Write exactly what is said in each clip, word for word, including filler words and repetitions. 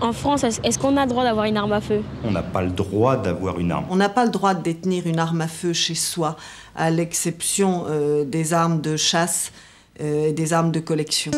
En France, est-ce qu'on a le droit d'avoir une arme à feu? On n'a pas le droit d'avoir une arme. On n'a pas le droit de détenir une arme à feu chez soi, à l'exception euh, des armes de chasse euh, et des armes de collection.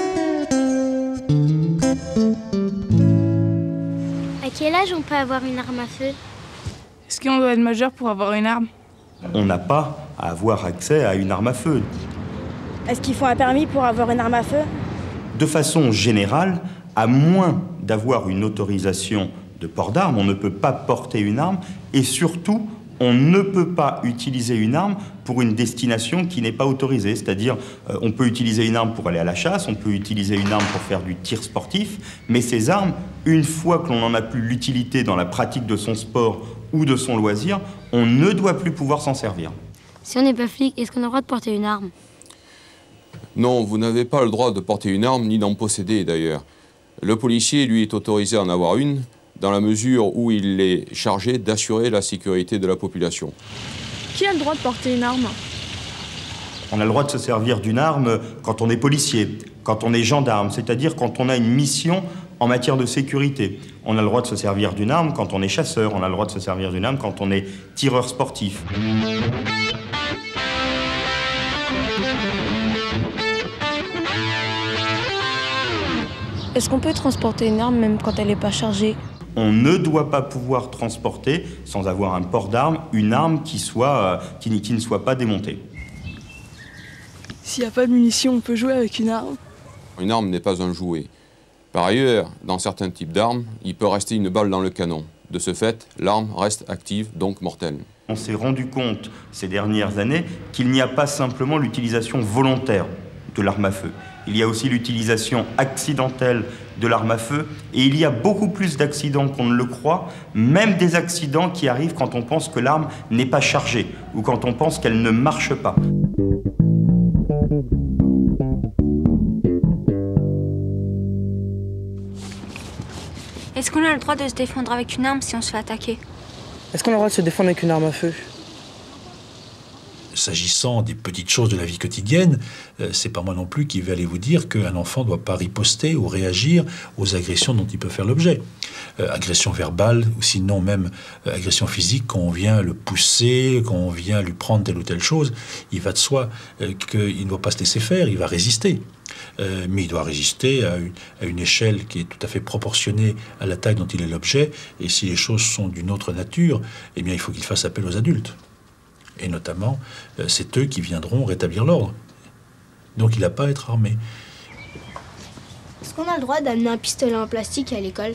À quel âge on peut avoir une arme à feu? Est-ce qu'on doit être majeur pour avoir une arme? On n'a pas à avoir accès à une arme à feu. Est-ce qu'il faut un permis pour avoir une arme à feu? De façon générale, à moins d'avoir une autorisation de port d'arme, on ne peut pas porter une arme et surtout, on ne peut pas utiliser une arme pour une destination qui n'est pas autorisée. C'est-à-dire, euh, on peut utiliser une arme pour aller à la chasse, on peut utiliser une arme pour faire du tir sportif, mais ces armes, une fois que l'on n'en a plus l'utilité dans la pratique de son sport ou de son loisir, on ne doit plus pouvoir s'en servir. Si on n'est pas flic, est-ce qu'on a le droit de porter une arme? Non, vous n'avez pas le droit de porter une arme, ni d'en posséder d'ailleurs. Le policier, lui, est autorisé à en avoir une, dans la mesure où il est chargé d'assurer la sécurité de la population. Qui a le droit de porter une arme? On a le droit de se servir d'une arme quand on est policier, quand on est gendarme, c'est-à-dire quand on a une mission en matière de sécurité. On a le droit de se servir d'une arme quand on est chasseur, on a le droit de se servir d'une arme quand on est tireur sportif. Est-ce qu'on peut transporter une arme même quand elle n'est pas chargée? On ne doit pas pouvoir transporter, sans avoir un port d'arme, une arme qui, soit, euh, qui, qui ne soit pas démontée. S'il n'y a pas de munitions, on peut jouer avec une arme? Une arme n'est pas un jouet. Par ailleurs, dans certains types d'armes, il peut rester une balle dans le canon. De ce fait, l'arme reste active, donc mortelle. On s'est rendu compte ces dernières années qu'il n'y a pas simplement l'utilisation volontaire de l'arme à feu. Il y a aussi l'utilisation accidentelle de l'arme à feu et il y a beaucoup plus d'accidents qu'on ne le croit, même des accidents qui arrivent quand on pense que l'arme n'est pas chargée ou quand on pense qu'elle ne marche pas. Est-ce qu'on a le droit de se défendre avec une arme si on se fait attaquer? Est-ce qu'on a le droit de se défendre avec une arme à feu? S'agissant des petites choses de la vie quotidienne, euh, c'est pas moi non plus qui vais aller vous dire qu'un enfant ne doit pas riposter ou réagir aux agressions dont il peut faire l'objet. Euh, agression verbale ou sinon même euh, agression physique, quand on vient le pousser, quand on vient lui prendre telle ou telle chose, il va de soi euh, qu'il ne doit pas se laisser faire, il va résister. Euh, mais il doit résister à une, à une échelle qui est tout à fait proportionnée à la taille dont il est l'objet. Et si les choses sont d'une autre nature, eh bien il faut qu'il fasse appel aux adultes. Et notamment, euh, c'est eux qui viendront rétablir l'ordre. Donc il n'a pas à être armé. Est-ce qu'on a le droit d'amener un pistolet en plastique à l'école?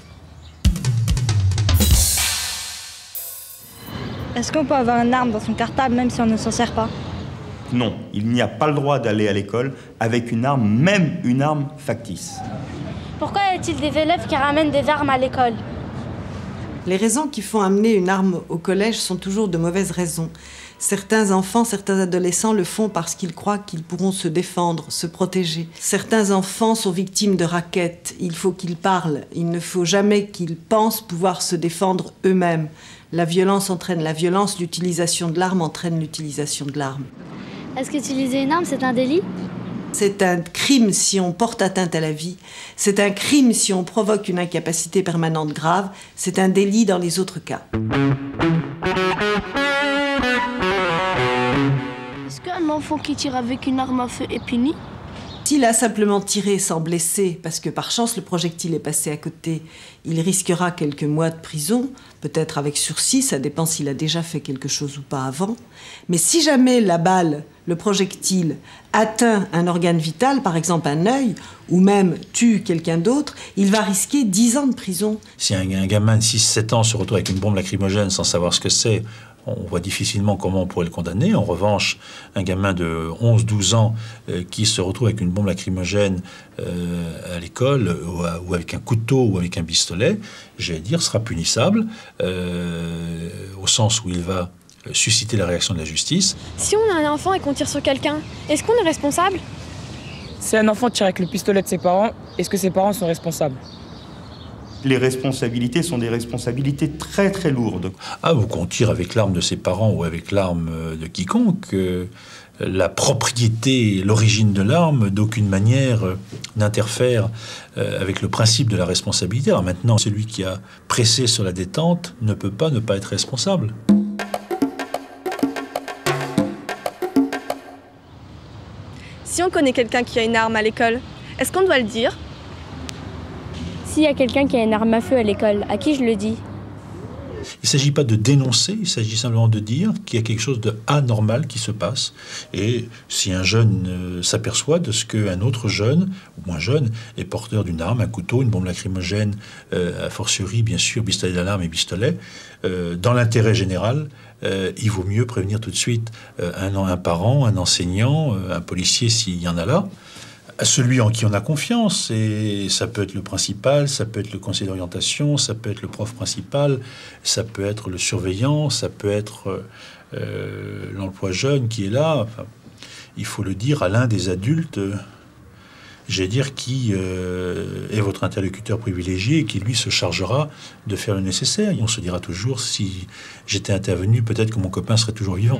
Est-ce qu'on peut avoir une arme dans son cartable même si on ne s'en sert pas? Non, il n'y a pas le droit d'aller à l'école avec une arme, même une arme factice. Pourquoi y a-t-il des élèves qui ramènent des armes à l'école? Les raisons qui font amener une arme au collège sont toujours de mauvaises raisons. Certains enfants, certains adolescents le font parce qu'ils croient qu'ils pourront se défendre, se protéger. Certains enfants sont victimes de raquettes. Il faut qu'ils parlent. Il ne faut jamais qu'ils pensent pouvoir se défendre eux-mêmes. La violence entraîne la violence, l'utilisation de l'arme entraîne l'utilisation de l'arme. Est-ce qu'utiliser une arme, c'est un délit? C'est un crime si on porte atteinte à la vie. C'est un crime si on provoque une incapacité permanente grave. C'est un délit dans les autres cas. Est-ce qu'un enfant qui tire avec une arme à feu est puni? S'il a simplement tiré sans blesser, parce que par chance le projectile est passé à côté, il risquera quelques mois de prison, peut-être avec sursis, ça dépend s'il a déjà fait quelque chose ou pas avant. Mais si jamais la balle, le projectile, atteint un organe vital, par exemple un œil, ou même tue quelqu'un d'autre, il va risquer dix ans de prison. Si un, un gamin de six sept ans se retrouve avec une bombe lacrymogène sans savoir ce que c'est, on voit difficilement comment on pourrait le condamner. En revanche, un gamin de onze douze ans euh, qui se retrouve avec une bombe lacrymogène euh, à l'école, ou, ou avec un couteau ou avec un pistolet, j'allais dire, sera punissable, euh, au sens où il va susciter la réaction de la justice. Si on a un enfant et qu'on tire sur quelqu'un, est-ce qu'on est responsable? Si un enfant tire avec le pistolet de ses parents, est-ce que ses parents sont responsables? Les responsabilités sont des responsabilités très très lourdes. Ah, ou qu'on tire avec l'arme de ses parents ou avec l'arme de quiconque, euh, la propriété, l'origine de l'arme, d'aucune manière euh, n'interfère euh, avec le principe de la responsabilité. Alors maintenant, celui qui a pressé sur la détente ne peut pas ne pas être responsable. Si on connaît quelqu'un qui a une arme à l'école, est-ce qu'on doit le dire? S'il y a quelqu'un qui a une arme à feu à l'école, à qui je le dis? Il ne s'agit pas de dénoncer, il s'agit simplement de dire qu'il y a quelque chose d'anormal qui se passe. Et si un jeune euh, s'aperçoit de ce qu'un autre jeune, ou moins jeune, est porteur d'une arme, un couteau, une bombe lacrymogène, euh, a fortiori, bien sûr, pistolet d'alarme et pistolet, euh, dans l'intérêt général, euh, il vaut mieux prévenir tout de suite euh, un, un parent, un enseignant, euh, un policier s'il y en a là, à celui en qui on a confiance, et ça peut être le principal, ça peut être le conseiller d'orientation, ça peut être le prof principal, ça peut être le surveillant, ça peut être euh, l'emploi jeune qui est là. Enfin, il faut le dire à l'un des adultes, euh, j'allais dire, qui euh, est votre interlocuteur privilégié et qui, lui, se chargera de faire le nécessaire. On se dira toujours, si j'étais intervenu, peut-être que mon copain serait toujours vivant.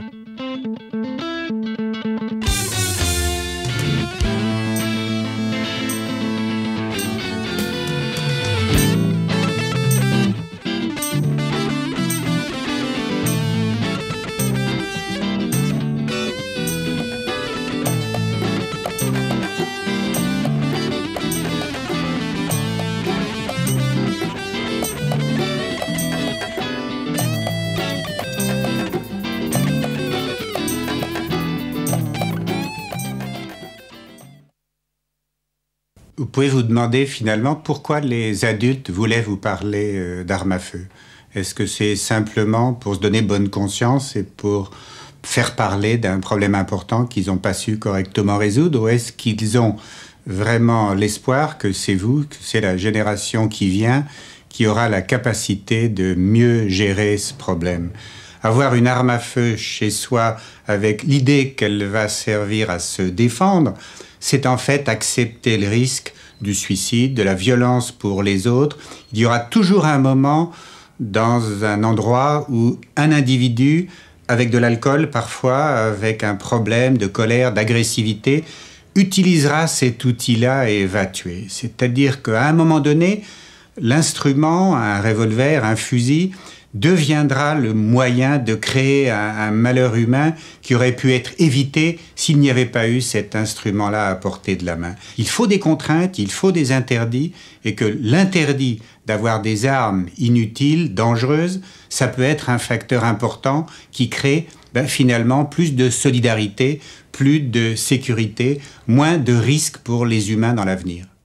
Vous pouvez vous demander finalement pourquoi les adultes voulaient vous parler euh, d'armes à feu. Est-ce que c'est simplement pour se donner bonne conscience et pour faire parler d'un problème important qu'ils n'ont pas su correctement résoudre, ou est-ce qu'ils ont vraiment l'espoir que c'est vous, que c'est la génération qui vient, qui aura la capacité de mieux gérer ce problème? Avoir une arme à feu chez soi avec l'idée qu'elle va servir à se défendre, c'est en fait accepter le risque du suicide, de la violence pour les autres. Il y aura toujours un moment dans un endroit où un individu, avec de l'alcool parfois, avec un problème de colère, d'agressivité, utilisera cet outil-là et va tuer. C'est-à-dire qu'à un moment donné, l'instrument, un revolver, un fusil, deviendra le moyen de créer un, un malheur humain qui aurait pu être évité s'il n'y avait pas eu cet instrument-là à portée de la main. Il faut des contraintes, il faut des interdits, et que l'interdit d'avoir des armes inutiles, dangereuses, ça peut être un facteur important qui crée ben, finalement plus de solidarité, plus de sécurité, moins de risques pour les humains dans l'avenir.